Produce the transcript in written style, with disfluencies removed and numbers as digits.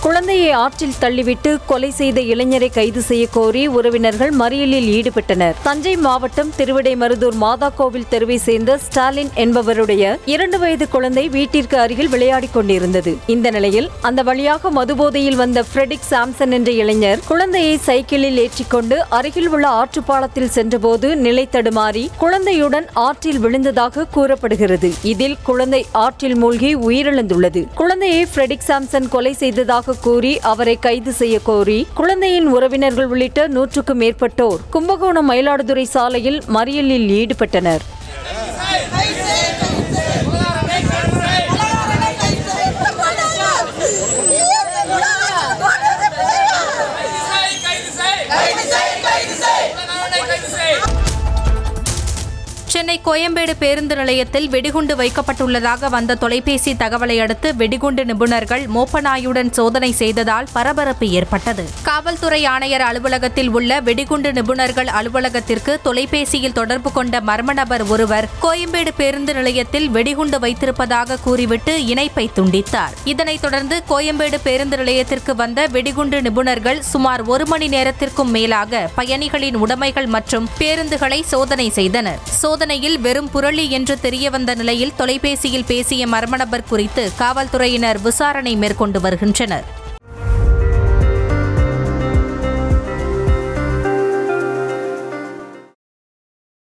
குழந்தையை ஆற்றில் தள்ளிவிட்டு கொலை செய்த இளைஞரை கைது செய்ய கோரி உறவினர்கள் மறியலில் ஈடுபட்டனர். தஞ்சை மாவட்டம் திருவிடைமருதூர் மாதா கோவில் தெருவை சேர்ந்த ஸ்டாலின் என்பவருடைய 2 வயது குழந்தை வீட்டிற்கு அருகில் விளையாடிக் கொண்டிருந்தது. இந்த நிலையில் அந்த வழியாக மதுபோதையில் வந்த ஃப்ரெடிக் சாம்சன் என்ற இளைஞர் குழந்தையை சைக்கிளில் ஏற்றிக்கொண்டு அருகில் உள்ள ஆற்றுப்பாலத்தில் சென்றபோது நிலை தடுமாறி குழந்தையுடன் ஆற்றில் விழுந்ததாக கூறப்படுகிறது. இதில் குழந்தை ஆற்றில் மூழ்கி உயிரிழந்துள்ளது. குழந்தையை ஃப்ரெடிக் சாம்சன் கொலை செய்ததாக கூறி அவரை கைது செய்ய கோரி குழந்தையின் உறவினர்கள் உள்ளிட்ட 100க்கும் மேற்பட்டோர் கும்பகோணம் மயிலாடுதுறை சாலையில் மறியலில் ஈடுபட்டனர். சென்னை கோயம்பேடு பேருந்து நிலையத்தில் வெடிகுண்டு வைக்கப்பட்டுள்ளதாக வந்த தொலைபேசி தகவலை அடுத்து வெடிகுண்டு நிபுணர்கள் மோப்பநாயுடன் சோதனை செய்ததால் பரபரப்பு ஏற்பட்டது. காவல்துறை ஆணையர் அலுவலகத்தில் உள்ள வெடிகுண்டு நிபுணர்கள் அலுவலகத்திற்கு தொலைபேசியில் தொடர்பு கொண்ட மர்ம நபர் ஒருவர் கோயம்பேடு பேருந்து நிலையத்தில் வெடிகுண்டு வைத்திருப்பதாக கூறிவிட்டு இணைப்பை துண்டித்தார். இதனைத் தொடர்ந்து கோயம்பேடு பேருந்து நிலையத்திற்கு வந்த வெடிகுண்டு நிபுணர்கள் சுமார் 1 மணி நேரத்திற்கும் மேலாக பயணிகளின் உடைமைகள் மற்றும் பேருந்துகளை சோதனை செய்தனர். சோதனையில் வெறும் புரளி என்று தெரியவந்த நிலையில் தொலைபேசியில் பேசிய மர்ம நபர் குறித்து காவல்துறையினர் விசாரணை மேற்கொண்டு வருகின்றனர்.